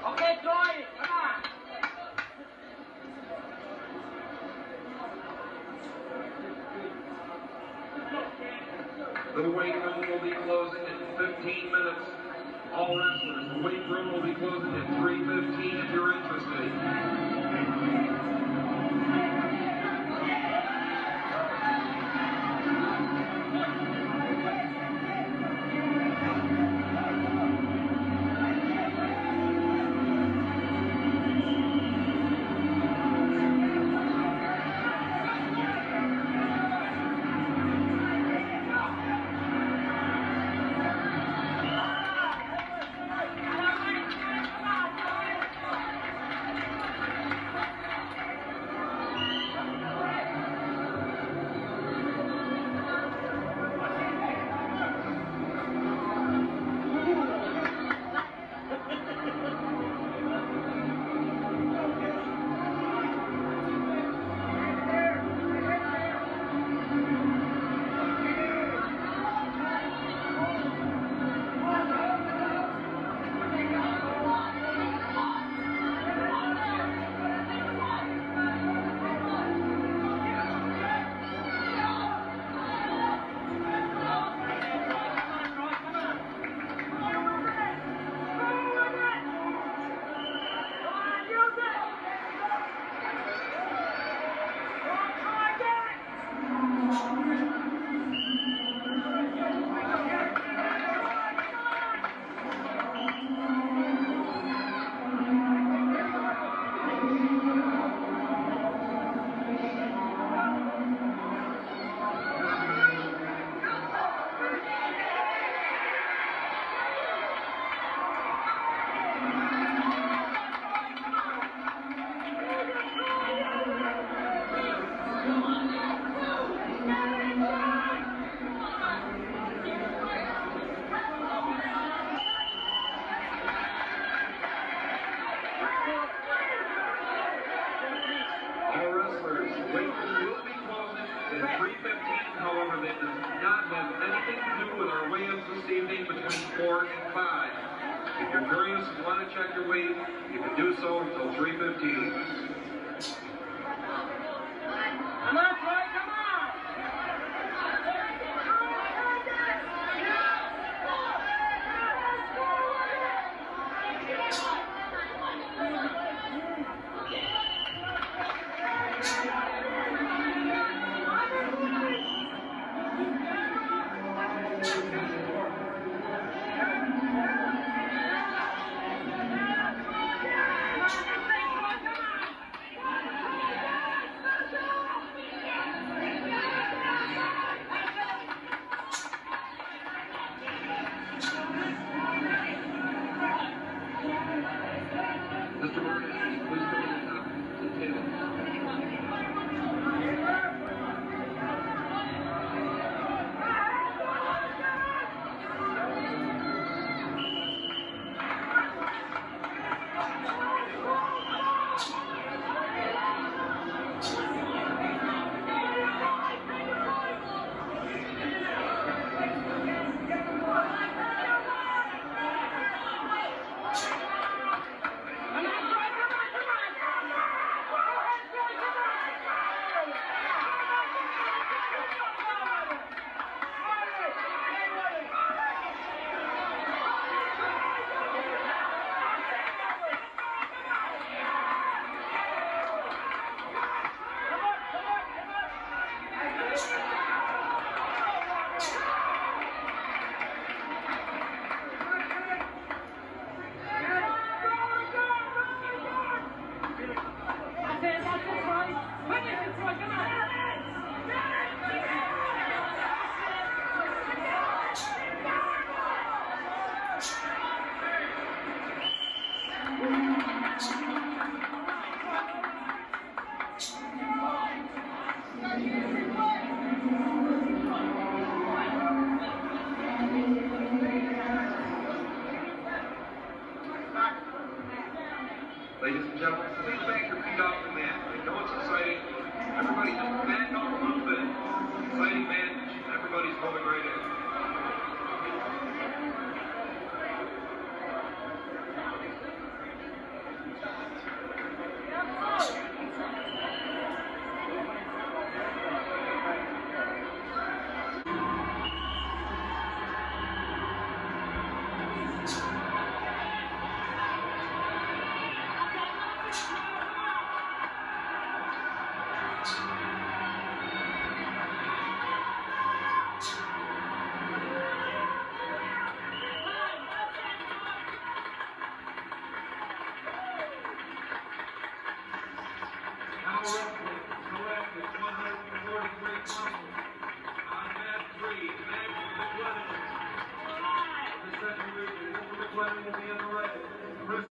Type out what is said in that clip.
Okay, Joy, come on. The weight room will be closing in 15 minutes. All wrestlers, the weight room will be closing at 3:15 if you're interested. However, that does not have anything to do with our weigh-ins this evening between 4 and 5. If you're curious and want to check your weight, you can do so until 3:15. Come on, Troy, come on! Mr. Martinez, please come to the top of the table. Ladies and gentlemen, please back your feet off the mat. I know it's exciting. Everybody just back off a little bit. Exciting match. Everybody's going right in. wrestling collected 143 pounds. On mat 3, Meg McLennan. The second region, McLennan will be in the red.